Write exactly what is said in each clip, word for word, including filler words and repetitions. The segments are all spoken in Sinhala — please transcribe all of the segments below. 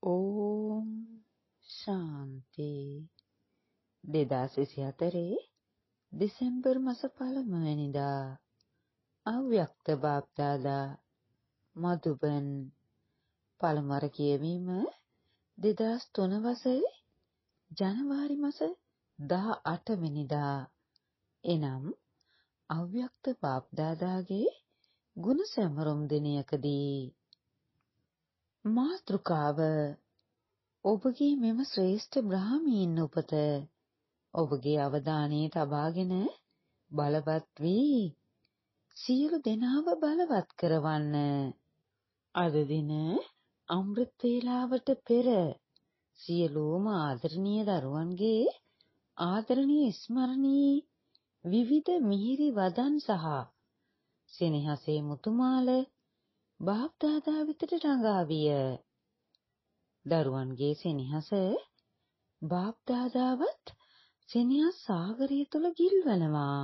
ඕම් ශාන්ති. දෙදාස් විසිහතරේ දෙසැම්බර් මාස පළමුවෙනිදා අව්‍යක්ත බාප්දාදා මදුබන්. පළමුවර කියවීම දෙදාස් තුන වසරේ ජනවාරි මාස දහ අට වෙනිදා. එනම් අව්‍යක්ත බාප්දාදාගේ ගුණ සැමරුම් දිනයකදී. මාතෘකාව: ඔබගේ මෙම ශ්‍රේෂ්ඨ බ්‍රාහ්මීන් උපත ඔබගේ අවධානයේ තබාගෙන බලවත් වී සියලු දෙනාව බලවත් කරවන්න. අද දින අමෘත වේලාවට පෙර සියලුම ආදරණීය දරුවන්ගේ ආදරණීය ස්මරණී විවිධ මිහිරි වදන් සහ සෙනෙහසේ මුතුමාල බාප්දාදා වෙතට ළඟාවිය. දරුවන්ගේ සෙනෙහස බාප්දාදාවත් සෙනෙහස් සාගරය තුල ගිල්වනවා.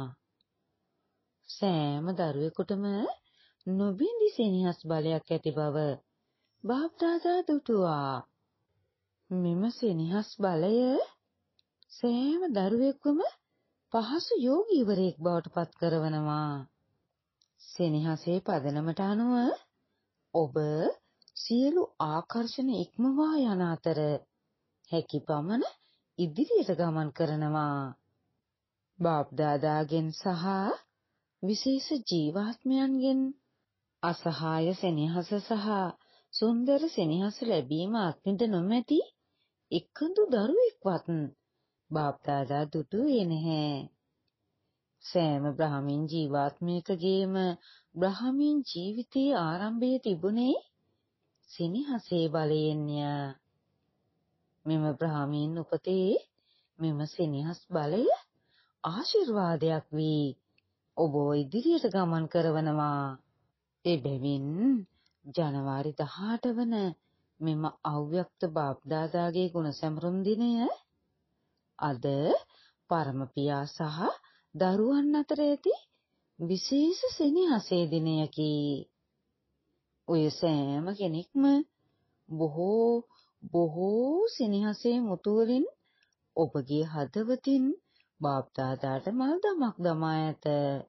සෑම දරුවෙකුටම නොබිඳි සෙනෙහස් බලයක් ඇති බව බාප්දාදා දුටුවා. මෙම සෙනෙහස් බලය සෑම දරුවෙකුම පහසු යෝගීවරයෙක් බවට පත් කරවනවා. සෙනෙහසේ පදනමට අනුව ඔබ සියලු ආකර්ෂණ ඉක්මවා යන අතර හැකි පමණ ඉදිරියට ගමන් කරනවා. බාප්දාදාගෙන් සහ විශේෂ ජීවාත්මයන්ගෙන් අසහාය සෙනෙහස සහ සුන්දර සෙනෙහස ලැබීම අත්විඳ නොමැති එකදු දරුවෙක්වත් බාප්දාදා දුටුවේ නැහැ. සෑම බ්‍රාහ්මීන් ජීවාත්මයකගේම බ්‍රාහ්මීන් ජීවිතයේ ආරම්භයේ තිබුණේ සෙනෙහසේ බලයෙන්ය. මෙම බ්‍රාහ්මීන් උපතේ මෙම සෙනෙහස් බලය ආශිර්වාදයක් වී ඔබ ඉදිරියට ගමන් කරවනවා. එබැවින් ජනවාරි දහ අට වන මෙම අව්‍යක්ත බාප්දාදාගේ ගුණ සැමරුම් දිනය අද පරම පියා සහ දරුවන් අතර ඇති විශේෂ සෙනෙහසේ දිනයකි. ඔය සෑම කෙනෙක්ම බොහෝ බොහෝ සෙනෙහසේ මුතු වලින් ඔබගේ හදවතින් බාප්දාදාට මල් දමක් දමා ඇත.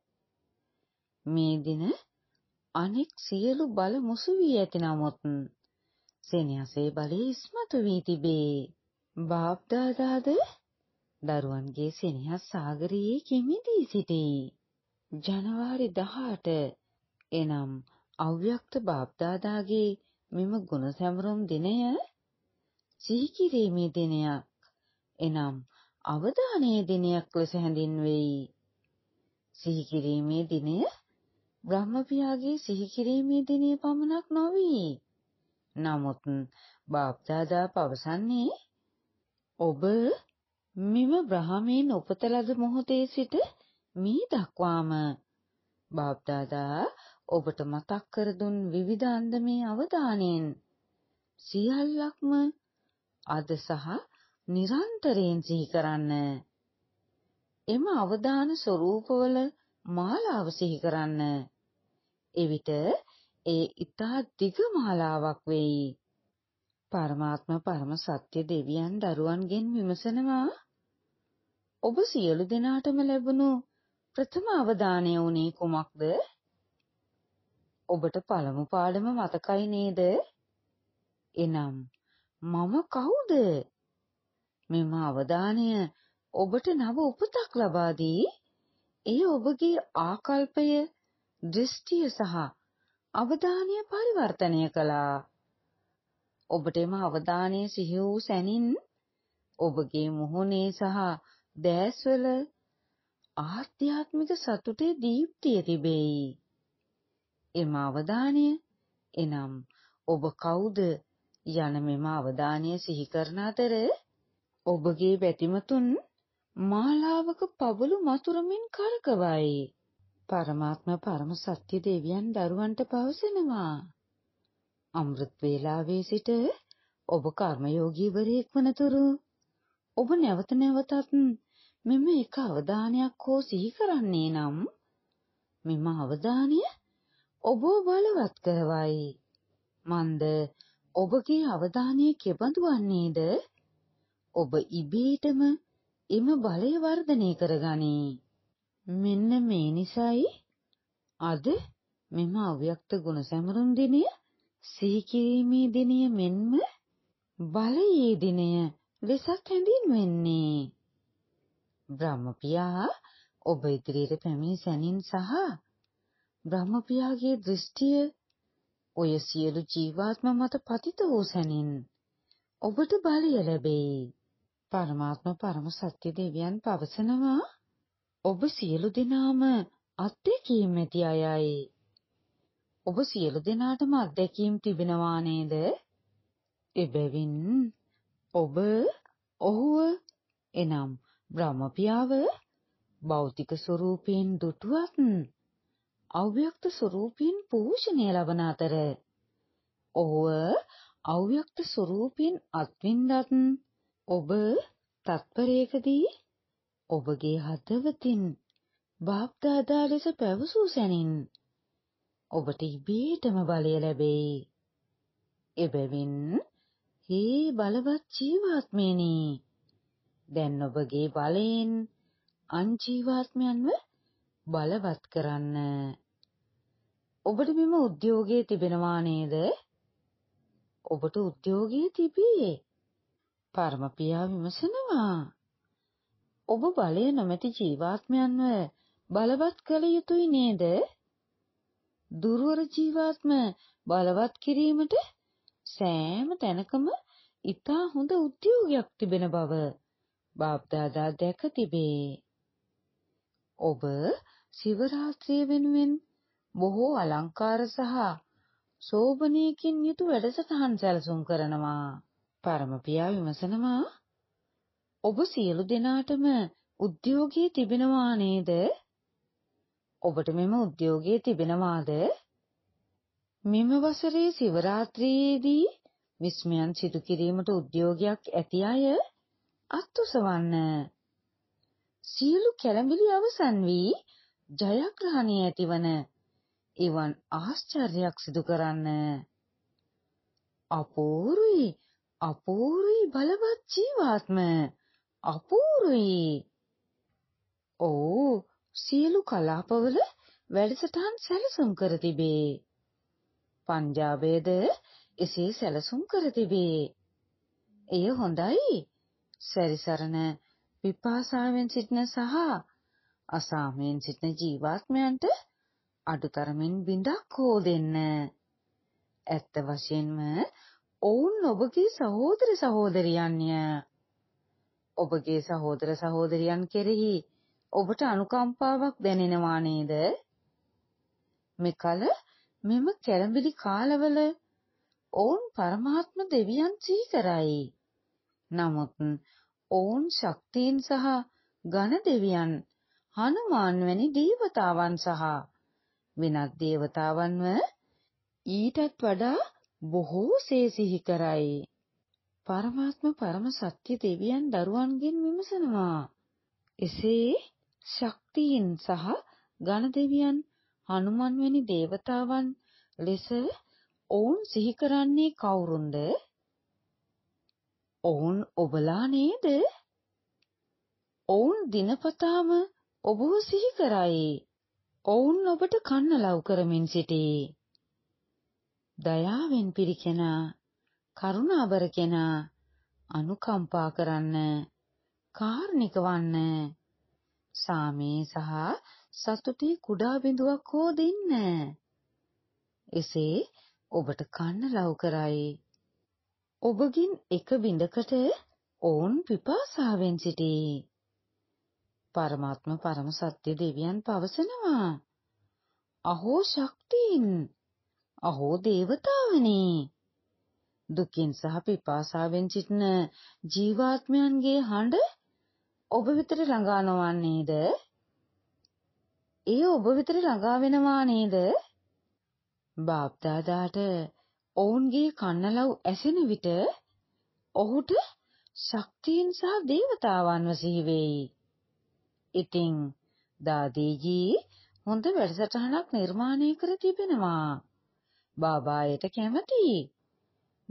මේ දින අනෙක් සියලු බල මුසු වී ඇති නමුත් සෙනෙහසේ බලය ඉස්මතු වී තිබේ. බාප්දාදාද දරුවන්ගේ සෙනෙහස් සාගරයේ කිමිදී සිටී. ජනවාරි දහ අට එනම් අව්‍යක්ත බාප්දාදාගේ මෙම ගුණ සැමරුම් දිනය සිහි කිරීමේ දිනයක් එනම් අවධානයේ දිනයක් ලෙස හැඳින්වෙයි. සිහි කිරීමේ දිනය බ්‍රහ්මපියාගේ සිහි කිරීමේ දිනය පමණක් නොවේ. නමුත් බාප්දාදා පවසන්නේ ඔබ මෙම බ්‍රාහ්මීන් උපත ලද මොහොතේ සිට මේ දක්වාම බාප්දාදා ඔබට මතක් කර දුන් විවිධ අන්දමේ අවදානෙන් සියල්ලක්ම අද සහ නිරන්තරයෙන් සිහි කරන්න. එම අවදාන ස්වરૂපවල මාලාව සිහි කරන්න. එවිට ඒ ඊතා දිග මාලාවක් වෙයි. පරමාත්ම පරම සත්‍ය දෙවියන් දරුවන්ගෙන් විමසනවා ඔබ සියලු දෙනාටම ලැබුණු ප්‍රථම අවදානය වුණේ කුමක්ද? ඔබට පළමු පාඩම මතකයි නේද? එනම් මම කවුද? මෙම අවදානය ඔබට නව උපතක් ලබා දී එය ඔබගේ ආකල්පය, දෘෂ්ටිය සහ අවධානය පරිවර්තනය කළා. ඔබට එම අවධානය සිහි වූ සැනින් ඔබගේ මුහුණේ සහ දැස්වල ආධ්‍යාත්මික සතුටේ දීප්තිය තිබෙයි. එම අවධානය එනම් ඔබ කවුද යන මෙම අවධානය සිහි කරන අතර ඔබගේ බැතිමතුන් මාලාවක පබළු මතුරමින් කරකවයි. පරමාත්ම පරම සත්‍ය දෙවියන් දරුවන්ට පවසනවා අමෘත වේලාවේ සිට ඔබ කර්මයෝගීවරයෙක් වනතුරු ඔබ නැවත නැවතත් මෙම එක අවධානයක් හෝ සිහි කරන්නේ නම් මෙම අවධානය ඔබ බලවත් කරවයි. මන්ද ඔබගේ අවධානය කෙබඳු වන්නේද? ඔබ ඉබේටම එම බලය වර්ධනය කරගනී. මෙන්න මේ නිසායි අද මෙම අව්‍යක්ත ගුණ සැමරුම් දිනය සිහි කිරීමේ දිනය මෙන්ම බලයේ දිනය ලෙසත් හැඳින්වෙන්නේ. බ්‍රහ්මපියා ඔබ ඉදිරියට පැමිණි සැනින් සහ බ්‍රහ්මපියාගේ දෘෂ්ටිය ඔය සියලු ජීවාත්ම මත පතිත වූ සැනින් ඔබට බලය ලැබෙයි. පරමාත්ම පරම සත්‍ය දෙවියන් පවසනවා ඔබ සියලු දෙනාම අත්දැකීම් ඇති අයයි. ඔබ සියලු දෙනාටම අත්දැකීම් තිබෙනවා නේද? එබැවින් ඔබ ඔහුව එනම් බ්‍රහ්මපියාව භෞතික ස්වરૂපයෙන් දුටුවත් අව්‍යක්ත ස්වરૂපයෙන් පෝෂණය ලබන අතර ඔහුව අව්‍යක්ත ස්වરૂපයෙන් අත්විඳත් ඔබ තත්පරයකදී ඔබගේ හදවතින් බාප්දාදා ලෙස පැවසූ සැනින් ඔබට ඉබේටම බලය ලැබෙයි. එබැවින් හේ බලවත් ජීවාත්මයනි, දැන් ඔබගේ බලයෙන් අන් ජීවාත්මයන්ව බලවත් කරන්න. ඔබට මෙම උද්‍යෝගය තිබෙනවා නේද? ඔබට උද්‍යෝගය තිබේ. පරමපියා විමසනවා ඔබ බලය නොමැති ජීවාත්මයන්ව බලවත් කළ යුතුයි නේද? දුර්වර ජීවාත්ම බලවත් කිරීමට සෑම තැනකම ඉතා හොඳ උද්‍යෝගයක් තිබෙන බව බාප්දාදා දැක තිබේ. ඔබ ශිවරාත්‍රිය වෙනුවෙන් බොහෝ අලංකාර සහ සෝභනයකින් යුතු වැඩසටහන් සැලසුම් කරනවා. පරමපියා විමසනවා ඔබ සියලු දෙනාටම උද්‍යෝගය තිබෙනවා නේද? ඔබට මෙම උද්‍යෝගය තිබෙනවාද? මෙම වසරේ ශිවරාත්‍රියේදී විස්මයන් සිදු කිරීමට උද්‍යෝගයක් ඇති අය අත්උසවන්න. සියලු කැළඹිලි අවසන් වී ජයග්‍රහණය ඇතිවන එවන් ආශ්චර්යයක් සිදු කරන්න. අපූර්වයි අපූර්වයි බලවත් ජීවාත්ම අපූර්වයි. ඔව්, සියලු කලාපවල වැඩසටහන් සැලසුම් කර තිබේ. පංජාබයේද එසේ සැලසුම් කර තිබේ. එය හොඳයි. සැරිසරන විපාසාවෙන් සිටින සහ අසාමයෙන් සිටින ජීවාත්මයන්ට අඩුතරමින් බිඳක් හෝ දෙන්න. ඇත්ත වශයෙන්ම ඔවුන් ඔබගේ සහෝදර සහෝදරියන්ය. ඔබගේ සහෝදර සහෝදරියන් කෙරෙහි ඔබට අනුකම්පාවක් දැනෙනවා නේද? මෙකල මෙම කැළඹිලි කාලවල ඔවුන් පරමාත්ම දෙවියන් සිහි කරයි. නමුත් ඔවුන් ශක්තියින් සහ ඝන දෙවියන්, හනුමාන් වැනි දේවතාවන් සහ වෙනත් දේවතාවන්ව ඊටත් වඩා බොහෝ සේ සිහි කරයි. පරමාත්ම පරම සත්‍ය දෙවියන් දරුවන්ගෙන් විමසනවා එසේ ශක්තියින් සහ ඝන දෙවියන්, හනුමන් වැනි දේවතාවන් ලෙස ඔවුන් සිහි කරන්නේ කවුරුන්ද? ඔවුන් ඔබලා නේද? ඔවුන් දිනපතාම ඔබව සිහි කරයි. ඔවුන් ඔබට කන්නලව් කරමින් සිටී. දයාවෙන් පිරිකෙනා, කරුණාබර කෙනා, අනුකම්පා කරන්න, කාරුණික වන්න, සාමයේ සහ සතුටේ කුඩා බිඳුවක් හෝ දෙන්න. එසේ ඔබට කන්නලව් කරයි. ඔබගින් එක බිඳකට ඔවුන් පිපාසාවෙන් සිටී. පරමාත්ම පරම සත්‍ය දෙවියන් පවසනවා අහෝ ශක්තියින්, අහෝ දේවතාවනි, දුකින් සහ පිපාසාවෙන් සිටින ජීවාත්මයන්ගේ හඬ ඔබ වෙතට ළඟා නොවන්නේද? ඒ ඔබ වෙතට ළඟා වෙනවා නේද? බාප්දාදාට ඔවුන්ගේ කන්නලව් ඇසෙන විට ඔහුට ශක්තියින් සහ දේවතාවන්ව සිහි වෙයි. ඉතින් දාදීජී හොඳ වැඩසටහනක් නිර්මාණය කර තිබෙනවා. බාබායට කැමතියි.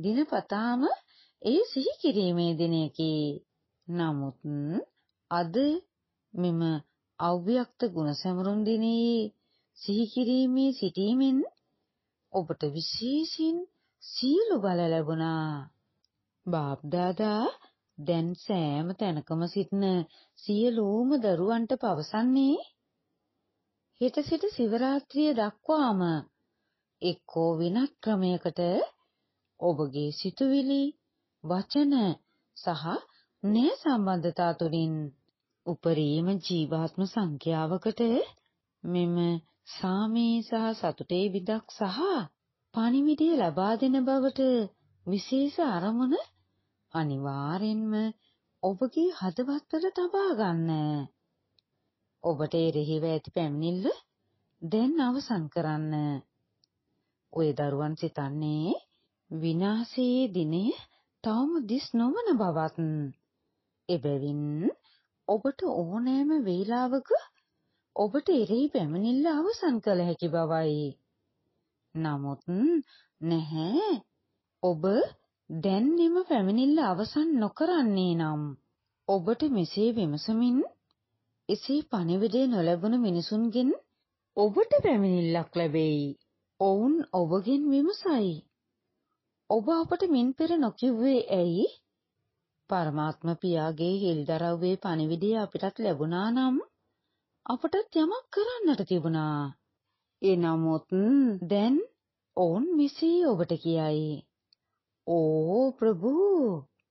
දිනපතාම ඒ සිහි කිරීමේ දිනයකි. නමුත් අද මෙම අව්‍යක්ත ගුණ සැමරුම් දිනයේ සිහි කිරීමේ සිටීමෙන් ඔබට විශේෂින් සියලු බල ලැබුණා. බාප්දාදා දැන් සෑම තැනකම සිටින සියලුම දරුවන්ට පවසන්නේ හෙට සිට සිවරාත්‍රිය දක්වාම එක්කෝ වෙනත් ක්‍රමයකට ඔබගේ සිතුවිලි, වචන සහ න්‍යාය සම්බන්ධතා තුළින් උපරිම ජීවාත්ම සංඛ්‍යාවකට මෙම සාමී සහ සතුටේ විදක් සහ පණිවිඩය ලබා දෙන බවට විශේෂ අරමුණ අනිවාර්යෙන්ම ඔබගේ හදවතවල තබා ගන්න. ඔබට එරෙහිව ඇති පැමිණිල්ල දැන් අවසන් කරන්න. ඔය දරුවන් සිතන්නේ විනාශයේ දිනය තවම දිස් නොවන බවත්. එබැවින් ඔබට ඕනෑම වේලාවක ඔබට එරෙහි පැමිණිල්ල අවසන් කළ හැකි බවයි. නමුත් නැහැ. ඔබ දැන් එම පැමිණිල්ල අවසන් නොකරන්නේ නම් ඔබට මෙසේ විමසමින් එසේ පණිවිඩය නොලැබුණු මිනිසුන්ගෙන් ඔබට පැමිණිල්ලක් ලැබෙයි. ඔවුන් ඔබගෙන් විමසයි. ඔබ අපට මින් පෙර නොකිව්වේ ඇයි? පරමාත්ම පියාගේ හෙළිදරව්වේ පණිවිඩය අපිටත් ලැබුණා නම් අපටත් යමක් කරන්නට තිබුණා. එනමුත් දැන් ඔවුන් මෙසේ ඔබට කියයි. ඕ ප්‍රභූ,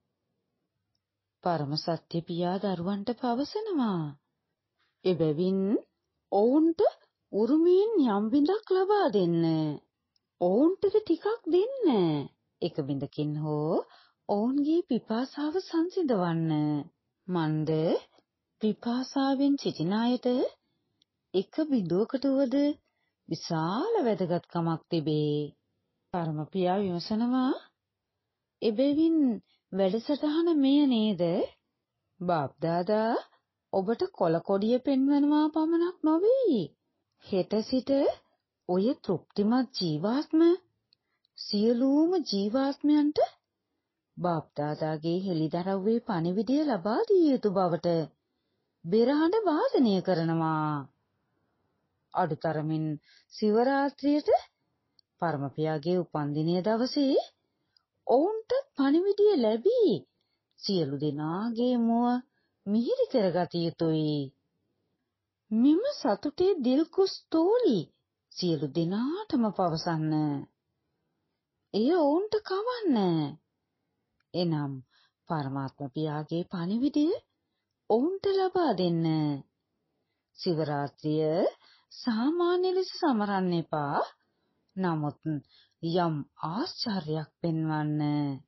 පරම සත්‍ය පියා දරුවන්ට පවසනවා. එබැවින් ඔවුන්ට උරුමයෙන් යම් බිඳක් ලබා දෙන්න. ඔවුන්ටද ටිකක් දෙන්න. එක බිඳකින් හෝ ඔවුන්ගේ පිපාසාව සංසිඳවන්න. මන්ද පිපාසාවෙන් සිටින අයට එක බිඳුවකට වුවද විශාල වැදගත්කමක් තිබේ. පරම පියා විමසනවා, එබැවින් වැඩසටහන මෙය නේද? බාප්දාදා ඔබට කොළ කොඩිය පෙන්වනවා පමණක් නොවේ. හෙට සිට ඔය තෘප්තිමත් ජීවාත්ම සියලුම ජීවාත්මයන්ට බාප්දාදාගේ හෙළිදරව්වේ පණිවිඩය ලබා දිය යුතු බවට බෙරහඬ වාදනය කරනවා. අඩුතරමින් සිවරාත්‍රියට පරමපියාගේ උපන්දිනය දවසේ ඔවුන්ට පණිවිඩය ලැබී සියලු දෙනාගේ මුව මිහිරි කරගත යුතුයි. මෙම සතුටේ දිල්කුස් තෝලි සියලු දෙනාටම පවසන්න. එය ඔවුන්ට කවන්න. එනම් පරමාත්ම පියාගේ පණිවිඩය ඔවුන්ට ලබා දෙන්න. සිවරාත්‍රිය සාමාන්‍ය ලෙස සමරන්න එපා. නමුත් යම් ආශ්චර්යයක් පෙන්වන්න.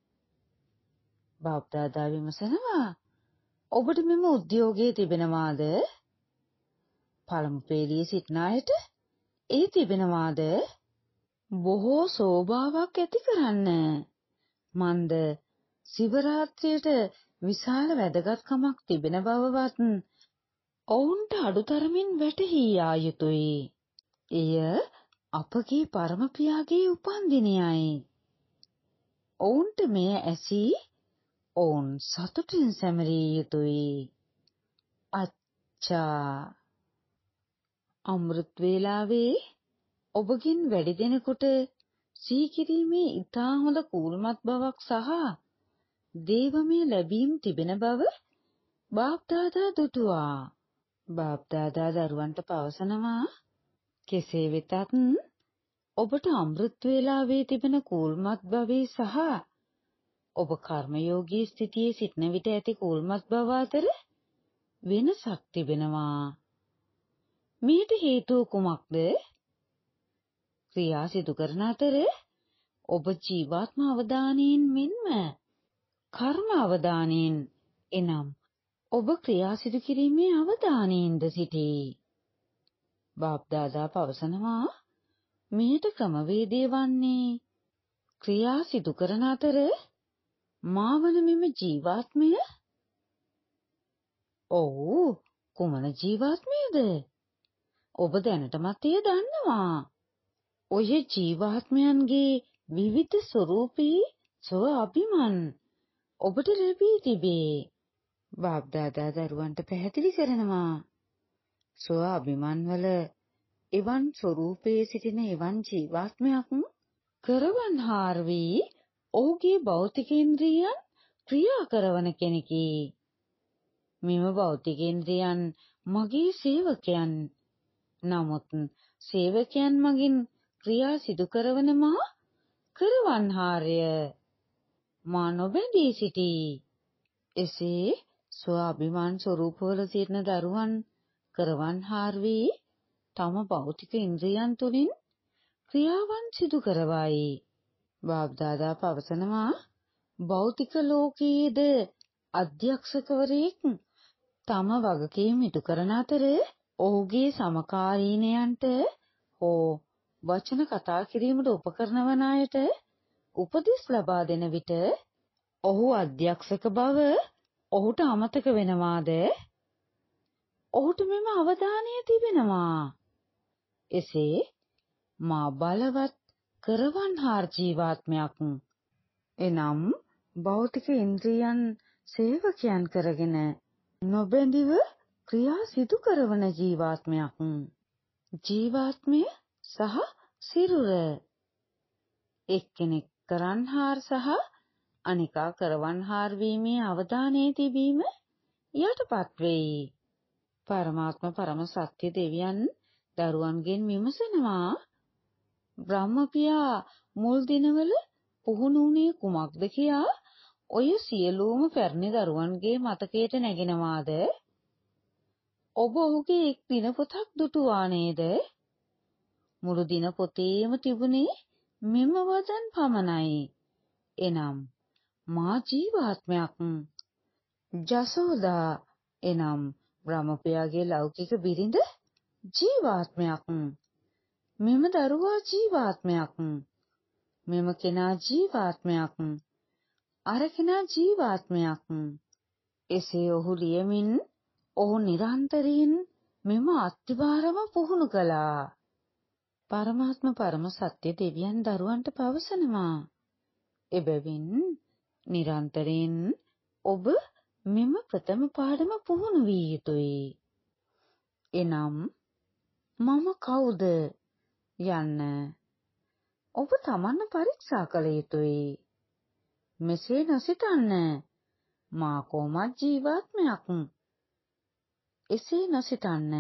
බාප්දාදා විමසනවා, ඔබට මෙම උද්‍යෝගයේ තිබෙනවාද? පළමු පේළියේ සිටින අයට ඒ තිබෙනවාද? බොහෝ සෝභාවක් ඇති කරන්න. මන්ද සිවරාත්‍රියට විශාල වැදගත්කමක් තිබෙන බවවත් ඔවුන්ට අඩුතරමින් වැටහී යා යුතුයි. එය අපගේ පරම පියාගේ උපන්දිනයයි. ඔවුන්ට මෙය ඇසී ඔවුන් සතුටින් සැමරිය යුතුයි. අච්චා. අමෘත් වේලාවේ ඔබගෙන් වැඩි දෙනෙකුට සීකිරීමේ ඉතා හොඳ කූල්මත් බවක් සහ දේවමය ලැබීම් තිබෙන බව බාප්දාදා දුටුවා. බාප්දාදා දරුවන්ට පවසනවා, කෙසේ වෙතත් ඔබට අමෘත් වේලාවේ තිබෙන කූල්මත් භවයේ සහ ඔබ කර්මයෝගී ස්ථිතියේ සිටන විට ඇති කූල්මත් බව අතර වෙනසක් තිබෙනවා. මේට හේතුව කුමක්ද? ක්‍රියා සිදු කරන අතර ඔබ ජීවාත්ම අවධානයෙන් මෙන්ම කර්ම අවධානයෙන්, එනම් ඔබ ක්‍රියා සිදු කිරීමේ අවධානයෙන්ද සිටී. බාප්දාදා පවසනවා, මේට ක්‍රමවේදය වන්නේ ක්‍රියා සිදු කරන අතර මාවන මෙම ජීවාත්මය. ඔව්, කුමන ජීවාත්මයද? ඔබ දැනටමත් එය දන්නවා. ඔය ජීවාත්මයන්ගේ විවිධ ස්වරූපී සෝ අභිමන් ඔබට ලැබී තිබේ. බාප්දාදා දරුවන්ට පැහැදිලි කරනවා. සෝ අභිමන් වල එවන් ස්වરૂපයේ සිටින එවන් ජීවාත්මයක් කරවන්හාර වී ඔහුගේ භෞතික ඉන්ද්‍රියයන් ක්‍රියා කරන කෙනෙකි. මෙම භෞතික ඉන්ද්‍රියයන් මගේ සේවකයන්. නමුත් සේවකයන් මගින් ක්‍රියා සිදු කරවන මා කරවන්හාරය. මා නොබැඳී සිටී. එසේ ස්වාභිමාන ස්වરૂපවල සිටින දරුවන් කරවන්හාර වී තම භෞතික ඉන්ද්‍රියන් තුළින් ක්‍රියාවන් සිදු කරවයි. බාප්දාදා පවසනවා භෞතික ලෝකයේද අධ්‍යක්ෂකවරයෙක් තම වගකීම් ඉටු කරන අතර ඔහුගේ සමකාලීනයන්ට හෝ වචන කතා කිරීමට උපකරණ වන අයට උපදෙස් ලබා දෙන විට ඔහු අධ්‍යක්ෂක බව ඔහුට අමතක වෙනවාද? ඔහුට මෙම අවධානය තිබෙනවා. එසේ මා බලවත් කරවන්හාර ජීවාත්මයක්. එනම් භෞතික ඉන්ද්‍රියන් සේවකයන් කරගෙන නොබැඳිව ක්‍රියා සිදු කරන ජීවාත්මයක්. ජීවාත්මය සහ සිරුර එක්කෙනෙක් කරන්හාර සහ අනිකා කරවන්හාර වීමේ අවධානයේ තිබීම යටපත් වෙයි. පරමාත්ම පරම සත්‍ය දෙවියන් දරුවන්ගෙන් විමසනවා බ්‍රහ්මපියා මුල් දිනවල පුහුණු වුණේ කුමක්ද කියා ඔය සියලුම පැරණි දරුවන්ගේ මතකයට නැගෙනවාද? ඔබ ඔහුගේ එක් දිනපොතක් දුටුවා නේද? මුළු දිනපොතේම තිබුණේ මෙම වදන් පමණයි. එනම් මා ජීවාත්මයක්. ජසෝදා එනම් බ්‍රහ්මපියාගේ ලෞකික බිරිඳ ජීවාත්මයක්. මෙම දරුවා ජීවාත්මයක්. මෙම කෙනා ජීවාත්මයක්. අර කෙනා ජීවාත්මයක්. එසේ ඔහු ලියමින් ඔහු නිරන්තරයෙන් මෙම අත්විඳීම පුහුණු කළා. පරමාත්ම පරම සත්‍ය දෙවියන් දරුවන්ට පවසනවා. එබැවින් නිරන්තරයෙන් ඔබ මෙම ප්‍රථම පාඩම පුහුණු විය යුතුයි. එනම් මම කවුද යන්න ඔබ තමන්ව පරීක්ෂා කළ යුතුයි. මෙසේ නොසිතන්න මා කොහොමත් ජීවාත්මයක්. එසේ නොසිතන්න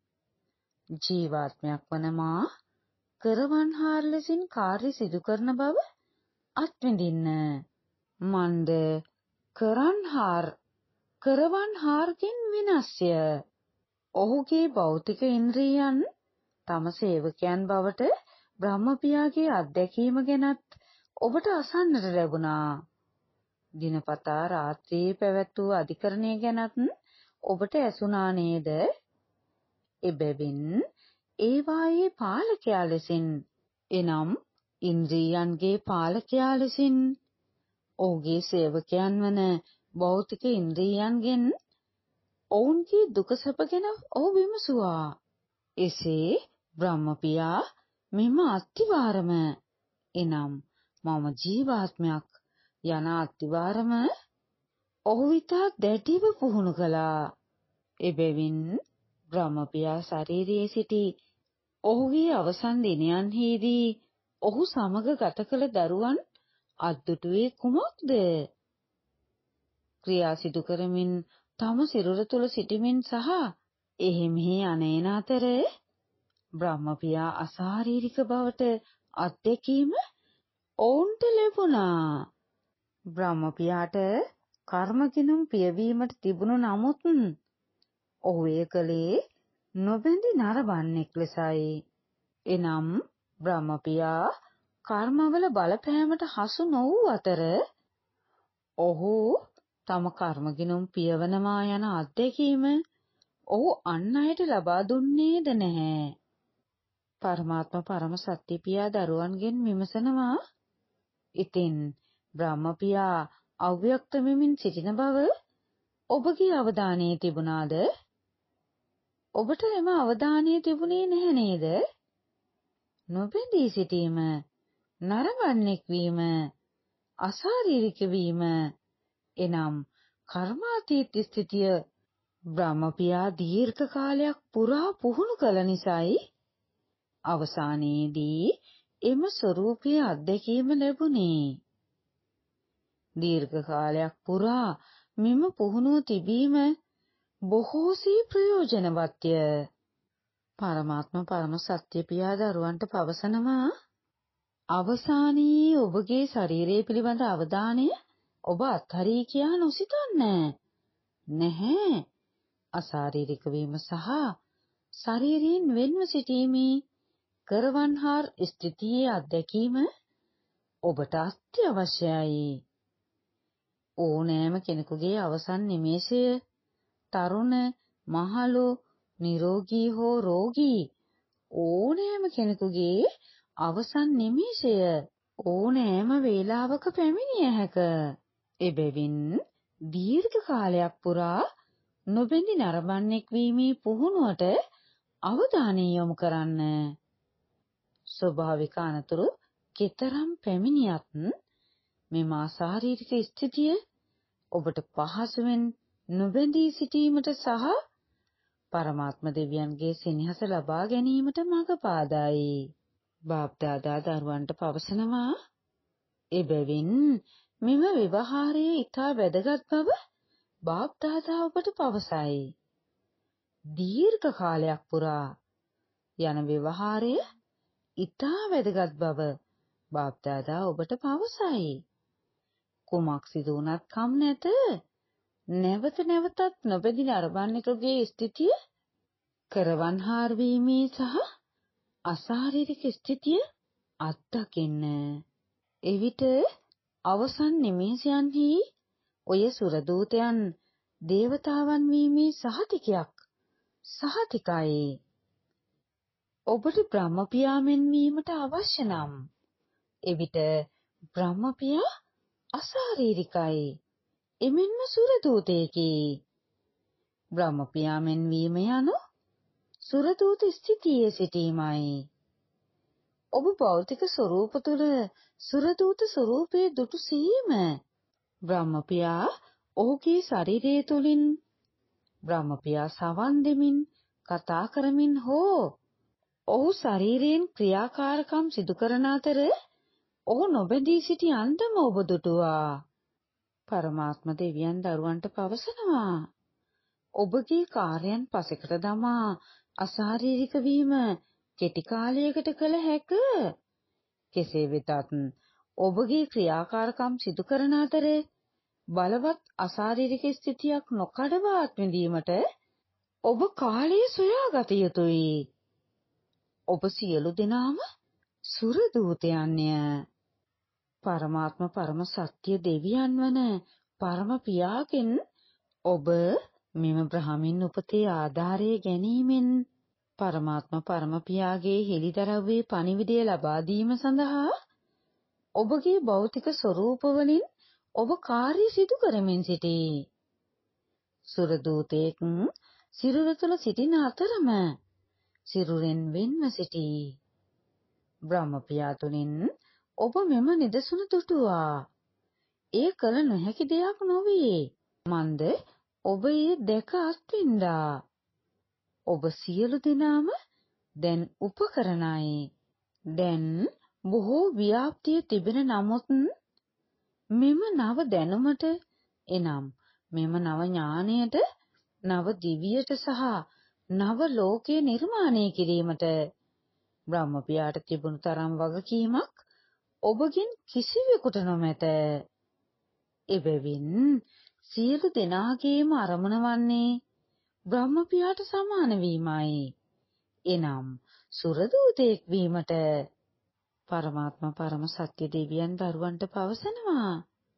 ජීවාත්මයක් වන මා කරවන්හාර ලෙසින් කාර්ය සිදු කරන බව අත්විඳින්න. මන්ද කරන්හාර කරවන්හාරකින් විනාශය. ඔහුගේ භෞතික ඉන්ද්‍රියයන් තම සේවකයන් බවට බ්‍රහ්මපියාගේ අත්දැකීම ගැනත් ඔබට අසන්නට ලැබුණා. දිනපතා රාත්‍රියේ පැවැත් වූ අධිකරණය ගැනත් ඔබට ඇසුණා නේද? එබැවින් ඒවායේ පාලකයා ලෙසින් එනම් ඉන්ද්‍රියයන්ගේ පාලකයා ලෙසින් ඔහුගේ සේවකයන් වන භෞතික ඉන්ද්‍රියයන්ගෙන් ඔවුන්ගේ දුක සැප ගැන ඔහු විමසුවා. එසේ බ්‍රහ්මපියා මෙම අත්විඳීම එනම් මම ජීවාත්මයක් යන අත්විඳීම ඔහු විතා දැඩිව පුහුණු කළා. එබැවින් බ්‍රහ්මපියා ශරීරයේ සිටි ඔහුගේ අවසන් දිනයන්හිදී ඔහු සමග ගත කළ දරුවන් අද්දුටුවේ කුමක්ද? ක්‍රියා සිදු කරමින් තම සිරුර තුළ සිටමින් සහ එහෙ මෙහෙ අනේන අතර බ්‍රහ්මපියා අශාරීරික බවට අත්දැකීම ඔවුන්ට ලැබුණා. බ්‍රහ්මපියාට කර්මකිනුම් පියවීමට තිබුණු නමුත් ඔහු එය කළේ නොබැඳි නරඹන්නෙක් ලෙසයි. එනම් බ්‍රහ්මපියා කර්මවල බලපෑමට හසු නොවූ අතර ඔහු තම කර්මකිනුම් පියවනවා යන අත්දැකීම ඔහු අන් අයට ලබා දුන්නේද නැහැ. පරමාත්ම පරම සත්‍ය පියා දරුවන්ගෙන් විමසනවා. ඉතින් බ්‍රහ්මපියා අව්‍යක්ත වෙමින් සිටින බව ඔබගේ අවධානයේ තිබුණාද? ඔබට එම අවධානය තිබුණේ නැහැ නේද? නොබැඳී සිටීම, නරඹන්නෙක් වීම, අශාරීරික වීම එනම් කර්මාතීත ස්ථිතිය බ්‍රහ්මපියා දීර්ඝ කාලයක් පුරා පුහුණු කළ නිසායි අවසානයේදී එම ස්වરૂපයේ අත්දැකීම ලැබුණේ. දීර්ඝ කාලයක් පුරා මෙම පුහුණුව තිබීම බොහෝසී ප්‍රයෝජනවත්ය. පරමාත්ම පරම සත්‍ය පියා දරුවන්ට පවසනවා අවසානයේ ඔබගේ ශරීරය පිළිබඳ අවධානය ඔබ අත්හරී කියා නොසිතන්න. නැහැ. අශාරීරික වීම සහ ශරීරයෙන් වෙන්ව සිටීමේ කරවන්හාර් ස්ථිතියේ අත්දැකීම ඔබට අත්‍යවශ්‍යයි. ඕනෑම කෙනෙකුගේ අවසන් නිමේෂය තරුණ, මහලු, නිරෝගී හෝ රෝගී ඕනෑම කෙනෙකුගේ අවසන් නිමේෂය ඕනෑම වේලාවක පැමිණිය හැක. එබැවින් දීර්ඝ කාලයක් පුරා නොබැඳි නරඹන්නෙක් වීමේ පුහුණුවට අවධානය යොමු කරන්න. ස්වභාවික අනතුරු කෙතරම් පැමිණියත් මෙම අශාරීරික ස්ථිතිය ඔබට පහසුවෙන් නොබැඳී සිටීමට සහ පරමාත්ම දෙවියන්ගේ සෙනෙහස ලබා ගැනීමට මඟ පාදායි. බාප්දාදා දරුවන්ට පවසනවා එබැවින් මෙම ව්‍යවහාරයේ ඉතා වැදගත් බව බාප්දාදා ඔබට පවසයි. දීර්ඝ කාලයක් පුරා යන ව්‍යවහාරය ඉතා වැදගත් බව බාප්දාදා ඔබට පවසයි. කුමක් සිදු වුණත් කම් නැත. නැවත නැවතත් නොබැඳි නරඹන්නෙකුගේ ස්ථිතිය කරවන්හාර් වීමේ සහ අශාරීරික ස්ථිතිය අත්දකින්න. එවිට අවසන් නිමේෂයන්හි ඔය සුරදූතයන් දේවතාවන් වීමේ සහතිකයක් සහතිකයි. ඔබට බ්‍රහ්මපියාමෙන් වීමට අවශ්‍ය නම් එවිට බ්‍රහ්මපියා අශාරීරිකයි. එමෙන්ම සුරදූතයෙකි. බ්‍රහ්මපියාමෙන් වීම යනු සුරදූත ස්ථිතියේ සිටීමයි. ඔබ භෞතික ස්වરૂප තුළ සුරදූත ස්වરૂපයේ දුටු සීම බ්‍රහ්මපියා ඔහුගේ ශරීරය තුළින් බ්‍රහ්මපියා සවන් දෙමින් කතා කරමින් හෝ ඔහු ශරීරයෙන් ක්‍රියාකාරකම් සිදු කරන අතර ඔහු නොබැඳී සිටි අන්දම ඔබ දුටුවා. පරමාත්ම දෙවියන් දරුවන්ට පවසනවා ඔබගේ කාර්යයන් පසෙකට දමා අශාරීරික වීම කෙටි කාලයකට කළ හැක. කෙසේ වෙතත් ඔබගේ ක්‍රියාකාරකම් සිදු කරන අතර බලවත් අශාරීරික ස්ථිතියක් නොකඩවා අත්විඳීමට ඔබ කාලය සොයාගත යුතුයි. ඔබ සියලු දෙනාම සුර දූතයන්ය. පරමාත්ම පරම සත්‍ය දෙවියන් වන පරම පියාගෙන් ඔබ මෙම බ්‍රහ්මින් උපතේ ආධාරය ගැනීමෙන් පරමාත්ම පරම පියාගේ හෙළිදරව්වේ පණිවිඩය ලබා දීම සඳහා ඔබගේ භෞතික ස්වરૂප වලින් ඔබ කාර්ය සිදු කරමින් සිටී. සුර දූතයෙක් සිරුර තුළ සිටින අතරම සිරුරෙන් වෙන්ව සිටී. බ්‍රහ්මපියා තුලින් ඔබ මෙම නිදසුන දුටුවා. ඒ කල නොහැකි දෙයක් නොවේ. මන්ද ඔබ ඒ දැක අත්විඳා. ඔබ සියලු දෙනාම දැන් උපකරණයි. දැන් බොහෝ ව්‍යාප්තිය තිබෙන නමුත් මෙම නව දැනුමට එනම් මෙම නව ඥාණයට නව දිවියට සහ නව ලෝකය නිර්මාණය කිරීමට බ්‍රහ්මපියාට තිබුණු තරම් වගකීමක් ඔබගෙන් කිසිවෙකුට නොමැත. එබැවින් සියලු දෙනාගේම අරමුණ වන්නේ බ්‍රහ්මපියාට සමාන වීමයි. එනම් සුරදූතයෙක් වීමට. පරමාත්ම පරම සත්‍ය දෙවියන් දරුවන්ට පවසනවා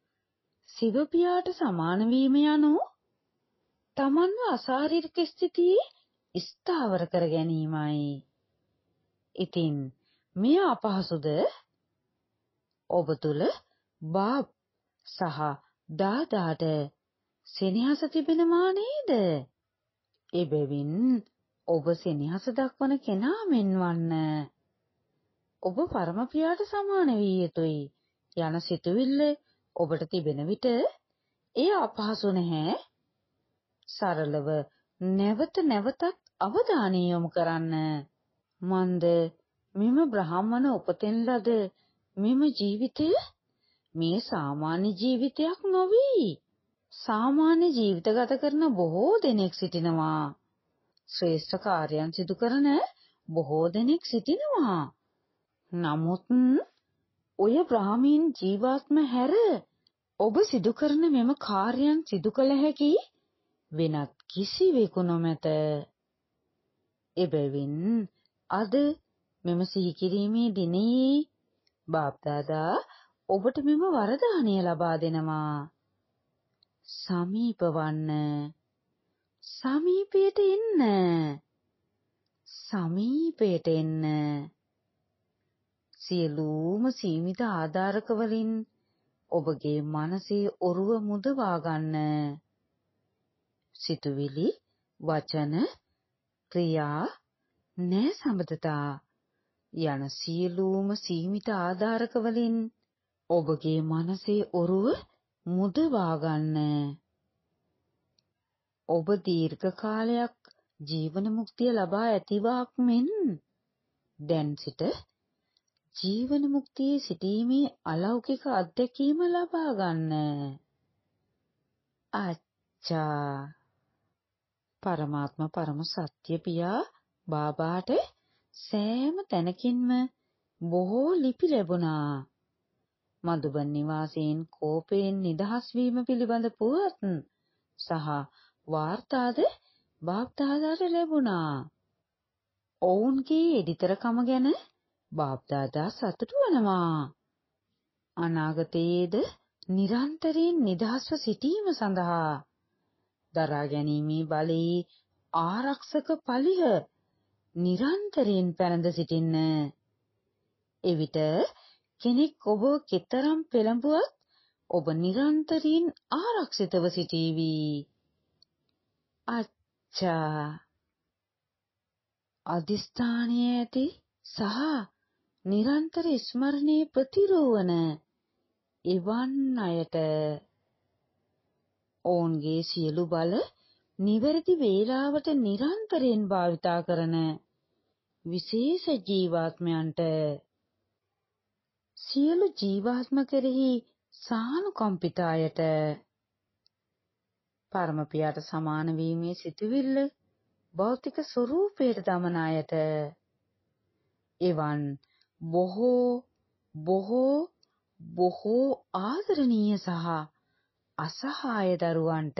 සිවපියාට සමාන වීම යනු තමන්ව අශාරීරික ස්ථිතියේ ස්ථාවර කර ගැනීමයි. ඉතින් මෙය අපහසුද? ඔබ තුල බාප් සහ දාදාට සෙනෙහස තිබෙනවා නේද? එබැවින් ඔබ සෙනෙහස දක්වන කෙනා මෙන් වන්න. ඔබ පරම පියාට සමාන විය යුතුයි යන සිතුවිල්ල ඔබට තිබෙන විට එය අපහසු නැහැ. සරලව නැවත නැවතත් අවධානය යොමු කරන්න. මන්ද මෙම බ්‍රාහ්මණ උපතෙන් ලද මෙම ජීවිතය මේ සාමාන්‍ය ජීවිතයක් නොවේ. සාමාන්‍ය ජීවිත ගත කරන බොහෝ දෙනෙක් සිටිනවා. ශ්‍රේෂ්ඨ කාර්යයන් සිදු කරන බොහෝ දෙනෙක් සිටිනවා. නමුත් ඔය බ්‍රාහ්මීන් ජීවාත්ම හැර ඔබ සිදු කරන මෙම කාර්යයන් සිදු කළ හැකි වෙනත් කිසිවෙකු නොමැත. එබැවින් අද මෙම සිහි කිරීමේ දිනේ බාප්දාදා ඔබට මෙම වරදානය ලබා දෙනවා. සමීප වන්න. සමීපයට එන්න. සමීපයට එන්න. සියලුම සීමිත ආධාරක වලින් ඔබගේ මනසේ ඔරුව මුදවා ගන්න. සිතුවිලි, වචන, ක්‍රියා, න්‍යාය සම්බන්ධතා යන සියලුම සීමිත ආධාරක වලින් ඔබගේ මනසේ ඔරුව මුදවා ගන්න. ඔබ දීර්ඝ කාලයක් ජීවන මුක්තිය ලබා ඇතිවාක් මෙන් දැන් සිට ජීවන මුක්තියේ සිටීමේ අලෞකික අත්දැකීම ලබා ගන්න. අච්චා පරමාත්ම පරම සත්‍ය පියා බාබාට සෑම තැනකින්ම බොහෝ ලිපි ලැබුණා. මදුබන් නිවාසයෙන් කෝපයෙන් නිදහස් වීම පිළිබඳ පුවත් සහ වාර්තාද බාප්දාදාට ලැබුණා. ඔවුන්ගේ එඩිතරකම ගැන බාප්දාදා සතුටු වනවා. අනාගතයේද නිරන්තරයෙන් නිදහස්ව සිටීම සඳහා දරා ගැනීමේ බලයේ ආරක්ෂක පලිහ නිරන්තරයෙන් පැනඳ සිටින්න. එවිට කෙනෙක් ඔබ කෙතරම් පෙළඹුවත් ඔබ නිරන්තරයෙන් ආරක්ෂිතව සිටීවි. අච්චා අදිස්ථානයේ ඇති සහ නිරන්තර ස්මරණයේ ප්‍රතිරෝවන එවන් අයට ඔවුන්ගේ සියලු බල නිවැරදි වේලාවට නිරන්තරයෙන් භාවිතා කරන විශේෂ ජීවාත්මයන්ට සියලු ජීවාත්ම කෙරෙහි සානුකම්පිත අයට පරම පියාට සමාන වීමේ සිතුවිල්ල භෞතික ස්වરૂපයට දමන අයට එවන් බොහෝ බොහෝ බොහෝ ආදරණීය සහ අසහාය දරුවන්ට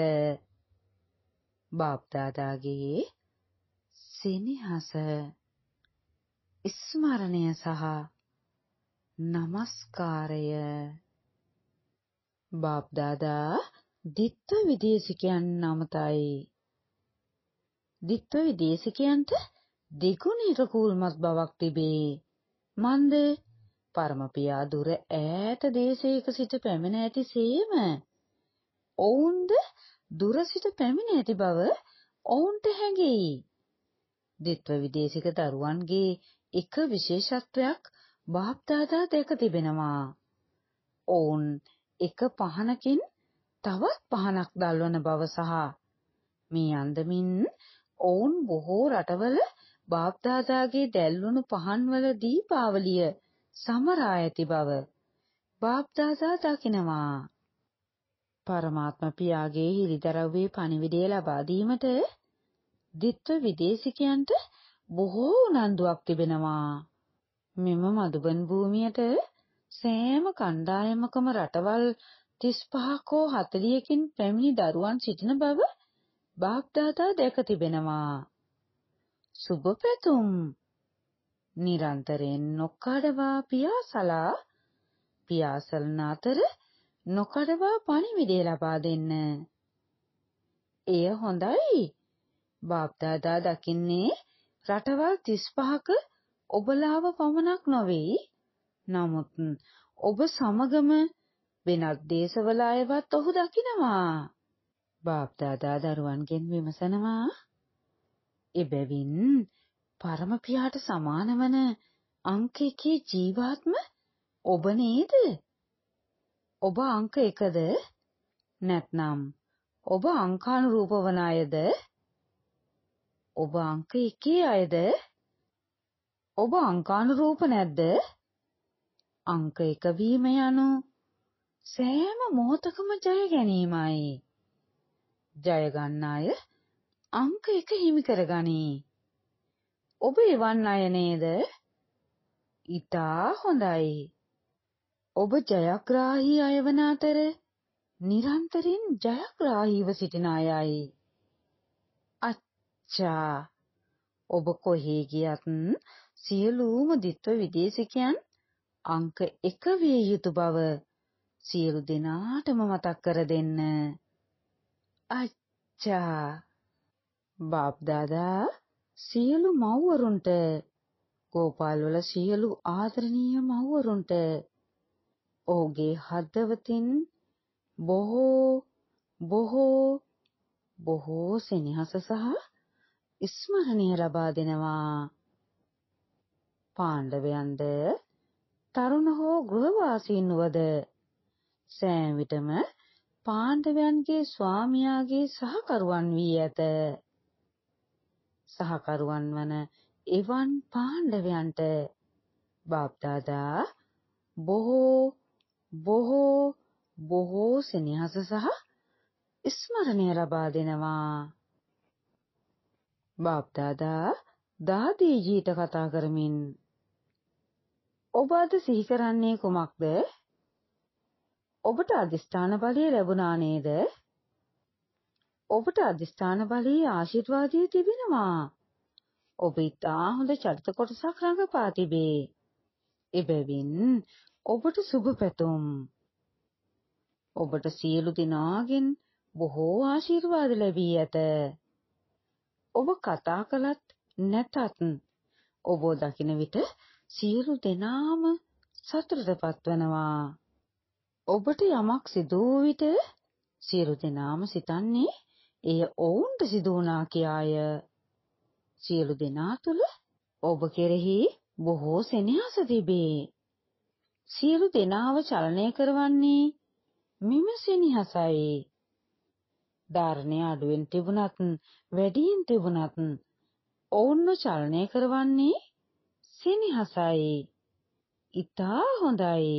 බාප්දාදාගේ සෙනෙහස ස්මරණය සහ නමස්කාරය. බාප්දාදා දිත්ව විදේශිකයන් නමතයි. දිත්ව විදේශිකයන්ට දෙගුණ කුල්මත් බවක් තිබේ. මන්ද පරම පියා දුර ඈත දේශයක සිට පැමිණ ඇති සේම ඔවුන්ද දුර සිට පැමිණ ඇති බව ඔවුන්ට හැඟෙයි. දිත්ව විදේශික දරුවන්ගේ එක විශේෂත්වයක් බාප්දාදා දැක තිබෙනවා. ඔවුන් එක පහනකින් තවත් පහනක් දල්වන බව සහ මේ අන්දමින් ඔවුන් බොහෝ රටවල බාප්දාදාගේ දැල්වුණු පහන්වල දීපාවලිය සමරා ඇති බව බාප්දාදා දකිනවා. පරමාත්ම පියාගේ හිරිදරව්වේ පණිවිඩය ලබා දීමට දිත්ව විදේශිකයන්ට බොහෝ උනන්දුවක් තිබෙනවා. මෙම මදුබන් භූමියට සෑම කණ්ඩායමකම රටවල් තිස් පහක් හෝ හතළිහකින් පැමිණි දරුවන් සිටින බව බාප්දාදා දැක තිබෙනවා. සුබ පැතුම්. නිරන්තරයෙන් නොකඩවා පියාසලා පියාසලන අතර නොකඩවා පණිවිඩය ලබා දෙන්න. එය හොඳයි. බාප්දාදා දකින්නේ රටවල් තිස් පහක ඔබලාව පමණක් නොවේ. නමුත් ඔබ සමගම වෙනත් දේශවල අයවත් ඔහු දකිනවා. බාප්දාදා දරුවන්ගෙන් විමසනවා. එබැවින් පරම පියාට සමාන වන අංක එකේ ජීවාත්ම ඔබ නේද? ඔබ අංක එකද? නැත්නම් ඔබ අංකානුරූප වන අයද? ඔබ අංක එකේ අයද? ඔබ අංකානුරූප නැද්ද? අංක එක වීම යනු සෑම මොහොතකම ජය ගැනීමයි. ජය ගන්න අය අංක එක හිමි කරගනී. ඔබ එවන් අය නේද? ඉතා හොඳයි. ඔබ ජයග්‍රාහී අය වන අතර නිරන්තරයෙන් ජයග්‍රාහීව සිටින අයයි. අච්චා. ඔබ කොහේ ගියත් සියලුම දිත්ව විදේශිකයන් අංක එක විය යුතු බව සියලු දෙනාටම මතක් කර දෙන්න. අච්චා. බාප්දාදා සියලු මව්වරුන්ට, ගෝපාල් වල සියලු ආදරණීය මව්වරුන්ට ඔහුගේ හදවතින් බොහෝ බොහෝ බොහෝ සෙනෙහස සහ ස්මරණය ලබා දෙනවා. පාණ්ඩවයන්ද තරුණ හෝ ගෘහවාසීන් වද සෑම විටම පාණ්ඩවයන්ගේ ස්වාමියාගේ සහකරුවන් වී ඇත. සහකරුවන් වන එවන් පාණ්ඩවයන්ට බාප්දාදා බොහෝ බොහෝ බොහෝ සෙනෙහස සහ ස්මරණය ලබා දෙනවා. බාප්දාදා දාදීජීට කතා කරමින්, ඔබ අද සිහි කරන්නේ කුමක්ද? ඔබට අධිෂ්ඨාන බලය ලැබුණා නේද? ඔබට අධිෂ්ඨාන බලයේ ආශිර්වාදය තිබෙනවා. ඔබ ඉතා හොඳ චරිත කොටසක් රඟපා තිබේ. එබැවින් ඔබට සුබ පැතුම්. ඔබට සියලු දෙනාගෙන් බොහෝ ආශිර්වාද ලැබී ඇත. ඔබ කතා කළත් නැතත් ඔබ දකින විට සියලු දෙනාම සතුටටපත් වෙනවා. ඔබට යමක් සිදු වූ විට සියලු දෙනාම සිතන්නේ එය ඔවුන්ට සිදු වුණා කියාය. සියලු දෙනා තුළ ඔබ කෙරෙහි බොහෝ සෙනෙහස තිබේ. සියලු දෙනාව චලනය කරවන්නේ මෙම සෙනෙහසයි. ධාරණය අඩුවෙන් තිබුණත් වැඩියෙන් තිබුණත් ඔවුන්ව චලනය කරවන්නේ සෙනෙහසයි. ඉතා හොඳයි.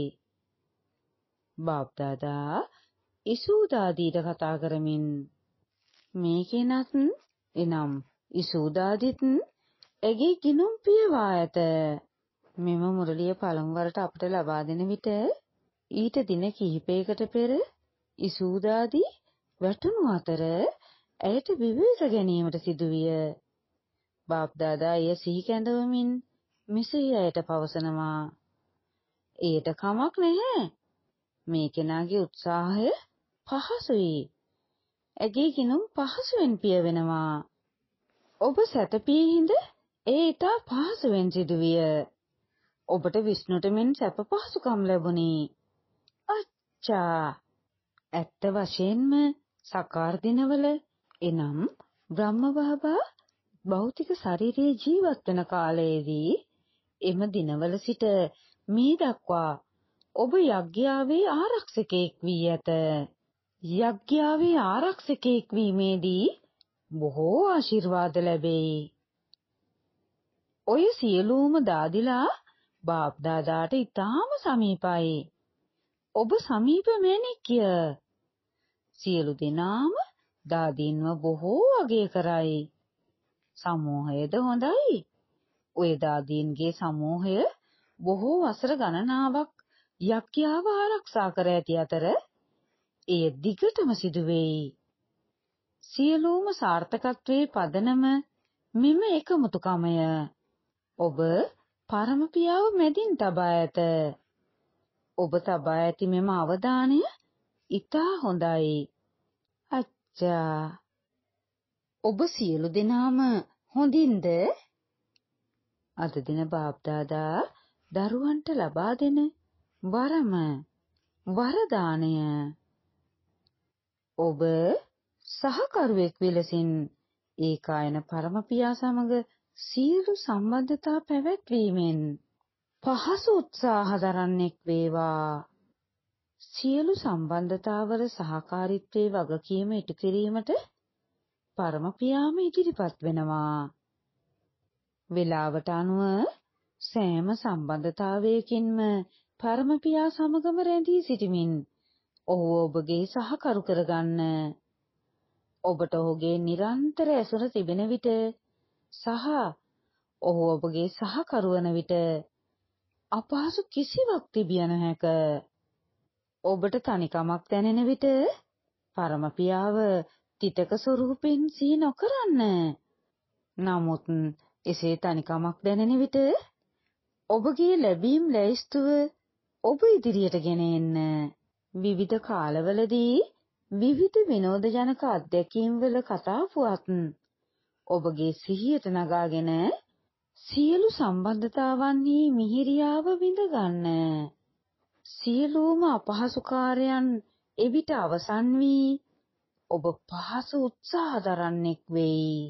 බාප්දාදා ඉසුදාදීට කතා කරමින්, මේකෙනත් එනම් ඉසුදාදිත් ඇගේ ගිනුම් පියවා ඇත. මෙම මුරලිය පළමු වරට අපට ලබා දෙන විට ඊට දින කිහිපයකට පෙර ඉසුදාදී වැටුණු අතර ඇයට විවේක ගැනීමට සිදුවිය. බාප්දාදා එය සිහි කැඳවමින් මෙසේ ඇයට පවසනවා, එයට කමක් නැහැ. මේ කෙනාගේ උත්සාහය පහසුයි. ඇගේ ගිනුම් පහසුවෙන් පියවෙනවා. ඔබ සැතපී හිඳ ඒ ඉතා පහසුවෙන් සිදුවිය. ඔබට විෂ්ණුට මෙන් සැප පහසුකම් ලැබුණි. අච්චා. ඇත්ත වශයෙන්ම සකාර දිනවල එනම් බ්‍රහ්ම බාබා භෞතික ශරීරයේ ජීවත් වන කාලයේදී එම දිනවල සිට මේ දක්වා ඔබ යග්ඥාවේ ආරක්ෂකෙක් වී ඇත. යග්ඥාවේ ආරක්ෂකෙක් වීමේදී බොහෝ ආශිර්වාද ලැබෙයි. ඔය සියලුම දාදිලා බාප්දාදාට ඉතාම සමීපයි. ඔබ සමීප මැණික්ය. සියලු දෙනාම දාදීන්ව බොහෝ අගය කරයි. සමූහයද හොඳයි. ඔය දාදීන්ගේ සමූහය බොහෝ වසර ගණනාවක් යක්‍යාව ආරක්ෂා කර ඇති අතර එය දිගටම සිදු වෙයි. සියලුම සාර්ථකත්වයේ පදනම මෙම එකමුතුකමය. ඔබ පරම පියාව මැදින් තබා ඇත. ඔබ තබා ඇති මෙම අවධානය ඉතා හොඳයි. අච්චා. ඔබ සියලු දෙනාම හොඳින්ද? අද දින බාප්දාදා දරුවන්ට ලබා දෙන වරම වරදානය. ඔබ සහකරුවෙක් විලසින් ඒකායන පරම පියා සමග සියලු සම්බන්ධතා පැවැත්වීමෙන් පහසු උත්සාහ දරන්නෙක් වේවා. සියලු සම්බන්ධතාවල සහකාරීත්වයේ වගකීම ඉටු කිරීමට පරමපියාම ඉදිරිපත් වෙනවා. වේලාවට අනුව සෑම සම්බන්ධතාවයකින්ම පරමපියා සමගම රැඳී සිටමින් ඔහු ඔබගේ සහකරු කරගන්න. ඔබට ඔහුගේ නිරන්තර ඇසුර තිබෙන විට සහ ඔහු ඔබගේ සහකරු වන විට අපහසු කිසිවක් තිබිය නොහැක. ඔබට තනිකමක් දැනෙන විට පරමපියාව තිතක ස්වරූපෙන් සිහි නොකරන්න. නමුත් එසේ තනිකමක් දැනෙන විට ඔබගේ ලැබීම් ලැයිස්තුව ඔබ ඉදිරියට ගෙන එන්න. විවිධ කාලවලදී විවිධ විනෝදජනක අත්දැකීම් වල කතා පුවත් ඔබගේ සිහියට නගාගෙන සියලු සම්බන්ධතාවන්හි මිහිරියාව විඳ ගන්න. සියලුම අපහසු කාර්යයන් එවිට අවසන් වී ඔබ පහසු උත්සාහ දරන්නෙක් වෙයි.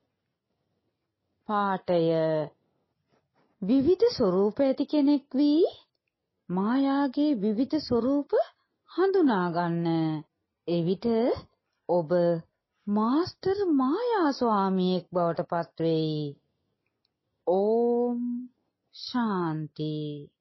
පාඨය විවිධ ස්වરૂප ඇති කෙනෙක් වී මායාගේ විවිධ ස්වરૂප හඳුනා ගන්න. එවිට ඔබ මාස්ටර් මායා ස්වාමියෙක් බවට පත් වෙයි. ඕම් ශාන්ති.